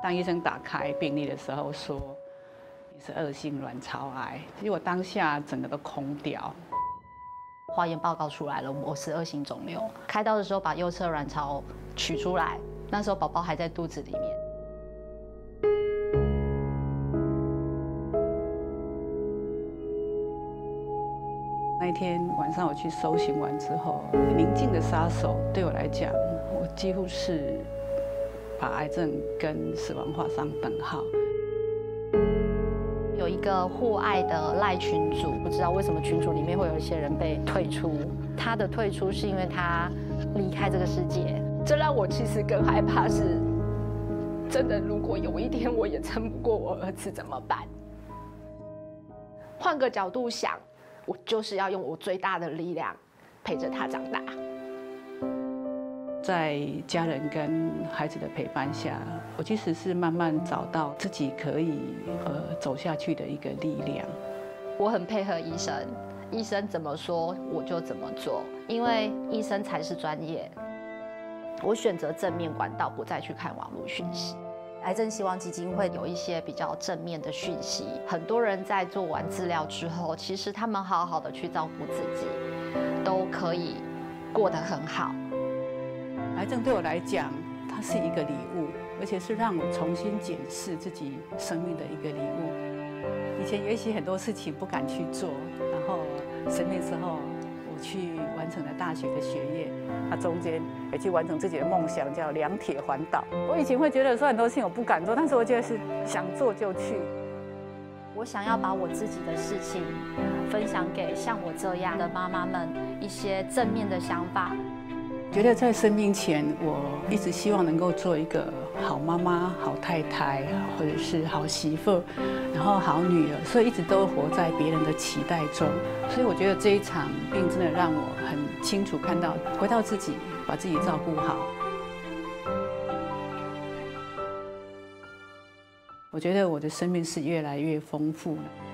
当医生打开病历的时候说你是恶性卵巢癌，其实我当下整个都空掉。 化验报告出来了，我是恶性肿瘤。开刀的时候把右侧卵巢取出来，那时候宝宝还在肚子里面。 那一天晚上我去搜寻完之后，宁静的杀手对我来讲，我几乎是把癌症跟死亡画上等号。 有一个互爱的赖群组，不知道为什么群组里面会有一些人被退出。他的退出是因为他离开这个世界， 这让我其实更害怕是，真的如果有一天我也撑不过我儿子怎么办？换个角度想，我就是要用我最大的力量陪着他长大。 在家人跟孩子的陪伴下，我其实是慢慢找到自己可以走下去的一个力量。 我很配合医生，医生怎么说我就怎么做，因为医生才是专业。我选择正面管道，不再去看网络讯息。癌症希望基金会有一些比较正面的讯息，很多人在做完治疗之后，其实他们好好的去照顾自己，都可以过得很好。 癌症对我来讲，它是一个礼物，而且是让我重新检视自己生命的一个礼物。以前也许很多事情不敢去做，然后生病之后，我去完成了大学的学业，那中间也去完成自己的梦想，叫两铁环岛。我以前会觉得说很多事情我不敢做，但是我觉得是想做就去。 我想要把我自己的事情分享给像我这样的妈妈们一些正面的想法。 觉得在生病前，我一直希望能够做一个好妈妈、好太太，或者是好媳妇，然后好女儿，所以一直都活在别人的期待中。所以我觉得这一场病真的让我很清楚看到，回到自己，把自己照顾好。我觉得我的生命是越来越丰富了。